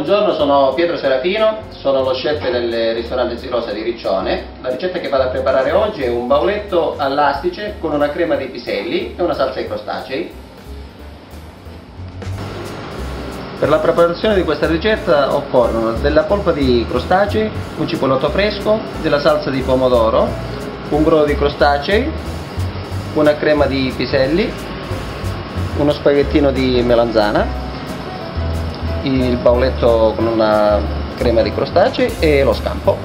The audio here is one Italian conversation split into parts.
Buongiorno, sono Pietro Serafino, sono lo chef del ristorante Zirosa di Riccione. La ricetta che vado a preparare oggi è un bauletto all'astice con una crema di piselli e una salsa ai crostacei. Per la preparazione di questa ricetta occorrono della polpa di crostacei, un cipollotto fresco, della salsa di pomodoro, un brodo di crostacei, una crema di piselli, uno spaghettino di melanzana, il bauletto con una crema di crostacei e lo scampo.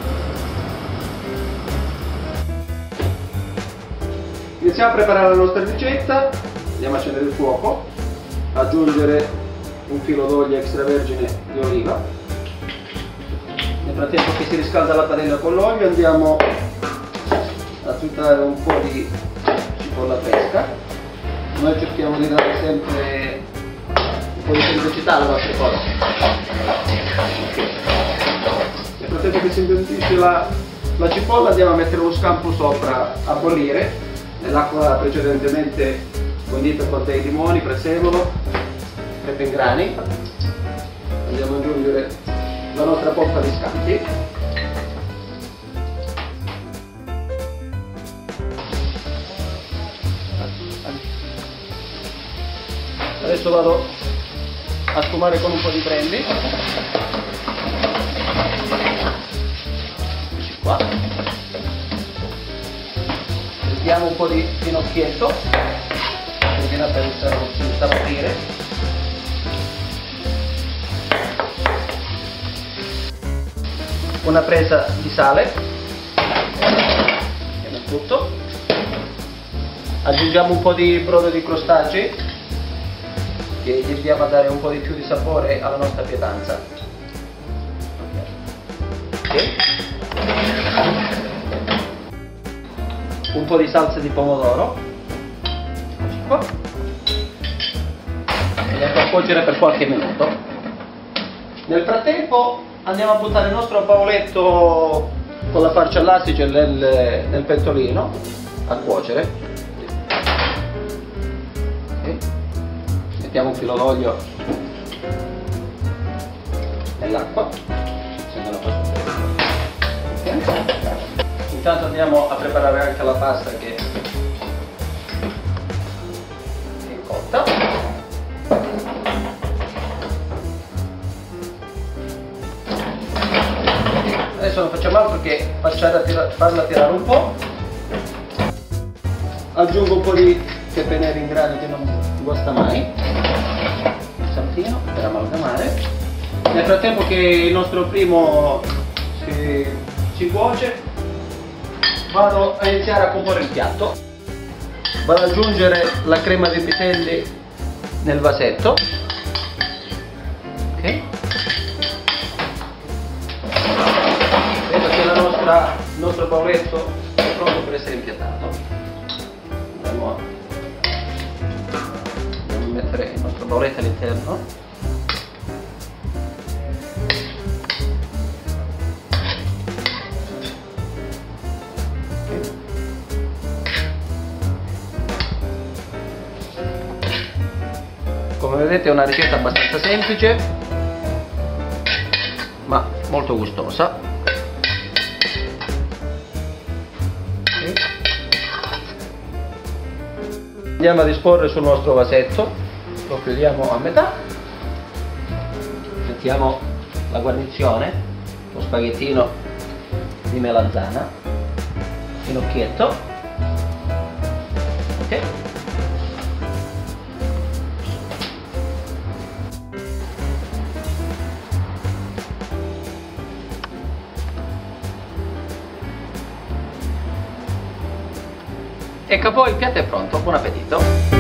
Iniziamo a preparare la nostra ricetta. Andiamo a accendere il fuoco, aggiungere un filo d'olio extravergine di oliva. Nel frattempo che si riscalda la padella con l'olio andiamo a tritare un po' di cipolla fresca. Noi cerchiamo di dare sempre un po' di semplicità alle nostre cose. Nel frattempo che si ingrandisce la cipolla andiamo a mettere lo scampo sopra a bollire nell'acqua precedentemente condita con dei limoni, prezzemolo, pepe in grani. Andiamo ad aggiungere la nostra polpa di scampi. Adesso vado a sfumare con un po' di brandy. Eccoci qua. Mettiamo un po' di finocchietto per insaporire. Una presa di sale. Mettiamo tutto. Aggiungiamo un po' di brodo di crostacei, che gli andiamo a dare un po' di più di sapore alla nostra pietanza. Okay. Un po' di salsa di pomodoro. Eccoci qua. Andiamo a cuocere per qualche minuto. Nel frattempo andiamo a buttare il nostro bauletto con la farcia all'astice nel pentolino a cuocere. Okay. Mettiamo un filo d'olio nell'acqua. Intanto andiamo a preparare anche la pasta che è cotta. Adesso non facciamo altro che farla tirare un po'. Aggiungo un po' di pepe nero in grani che non guasta mai, il saltino per amalgamare. Nel frattempo che il nostro primo si cuoce, vado a iniziare a comporre il piatto. Vado ad aggiungere la crema di piselli nel vasetto. Ok, vedo che il nostro bauletto è pronto per essere impiattato. Andiamo a mettere il nostro bauletto all'interno. Come vedete è una ricetta abbastanza semplice ma molto gustosa. Andiamo a disporre sul nostro vasetto, lo chiudiamo a metà, mettiamo la guarnizione, lo spaghettino di melanzana, finocchietto, ok. Ecco, poi il piatto è pronto, buon appetito!